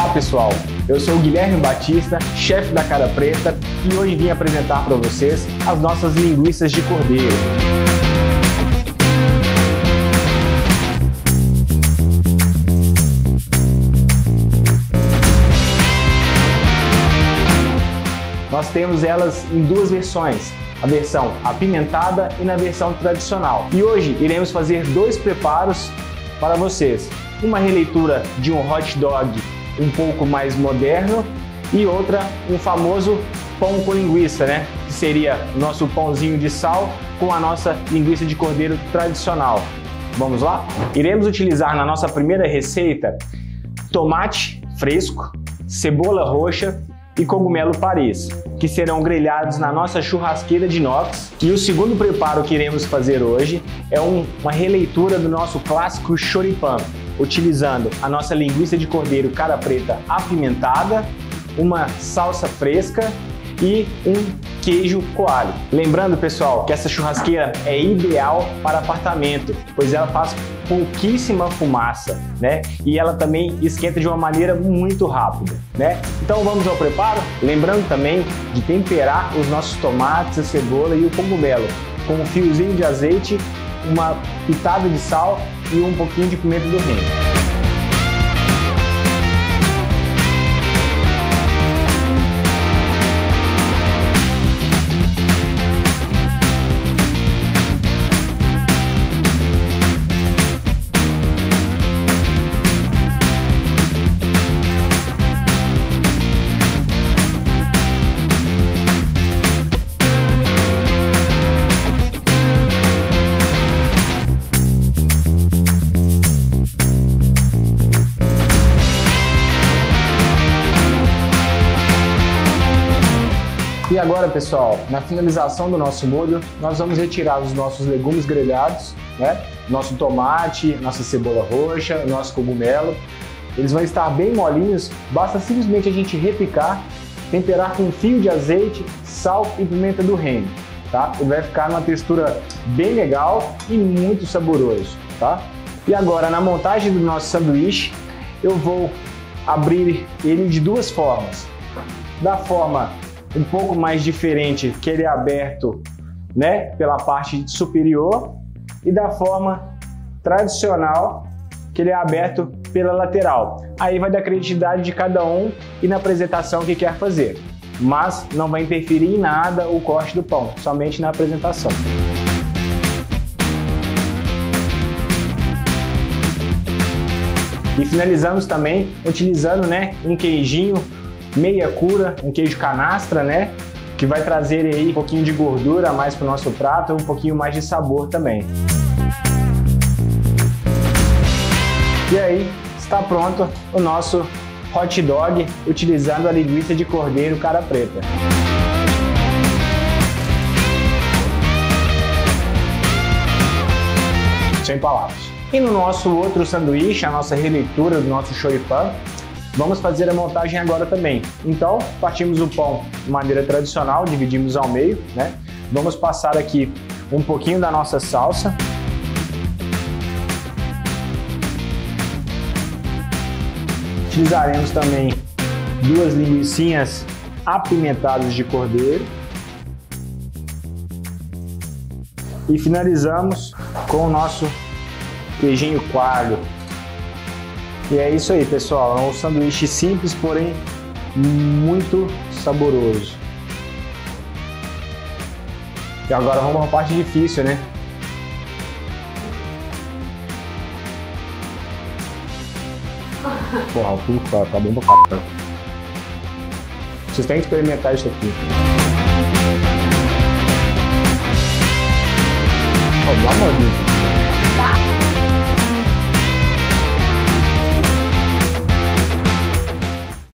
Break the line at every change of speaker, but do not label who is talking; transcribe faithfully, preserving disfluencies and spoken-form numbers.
Olá pessoal, eu sou o Guilherme Batista, chefe da Cara Preta, e hoje vim apresentar para vocês as nossas linguiças de cordeiro. Nós temos elas em duas versões, a versão apimentada e na versão tradicional. E hoje iremos fazer dois preparos para vocês. Uma releitura de um hot dog um pouco mais moderno e outra um famoso pão com linguiça, né? Que seria nosso pãozinho de sal com a nossa linguiça de cordeiro tradicional. Vamos lá? Iremos utilizar na nossa primeira receita tomate fresco, cebola roxa e cogumelo Paris, que serão grelhados na nossa churrasqueira de inox. E o segundo preparo que iremos fazer hoje é um, uma releitura do nosso clássico choripan, utilizando a nossa linguiça de cordeiro cara preta apimentada, uma salsa fresca e um queijo coalho. Lembrando, pessoal, que essa churrasqueira é ideal para apartamento, pois ela faz pouquíssima fumaça, né? E ela também esquenta de uma maneira muito rápida, né? Então vamos ao preparo? Lembrando também de temperar os nossos tomates, a cebola e o cogumelo com um fiozinho de azeite, uma pitada de sal e um pouquinho de pimenta do reino. E agora, pessoal, na finalização do nosso molho, nós vamos retirar os nossos legumes grelhados, né? Nosso tomate, nossa cebola roxa, nosso cogumelo. Eles vão estar bem molinhos, basta simplesmente a gente repicar, temperar com um fio de azeite, sal e pimenta do reino, tá? Ele vai ficar numa textura bem legal e muito saboroso, tá? E agora, na montagem do nosso sanduíche, eu vou abrir ele de duas formas. Da forma um pouco mais diferente, que ele é aberto, né, pela parte superior, e da forma tradicional, que ele é aberto pela lateral. Aí vai da criatividade de cada um e na apresentação que quer fazer, mas não vai interferir em nada o corte do pão, somente na apresentação. E finalizamos também utilizando, né, um queijinho meia cura, um queijo canastra, né? Que vai trazer aí um pouquinho de gordura a mais para o nosso prato, um pouquinho mais de sabor também. E aí está pronto o nosso hot dog utilizando a linguiça de cordeiro cara preta. Sem palavras. E no nosso outro sanduíche, a nossa releitura do nosso choripan, vamos fazer a montagem agora também. Então, partimos o pão de maneira tradicional, dividimos ao meio, né? Vamos passar aqui um pouquinho da nossa salsa. Utilizaremos também duas linguicinhas apimentadas de cordeiro. E finalizamos com o nosso queijinho coalho. E é isso aí, pessoal, é um sanduíche simples, porém muito saboroso. E agora vamos para a parte difícil, né? Porra, o pulo tá, tá bom pra caralho. Vocês têm que experimentar isso aqui. Ó, dá uma dica.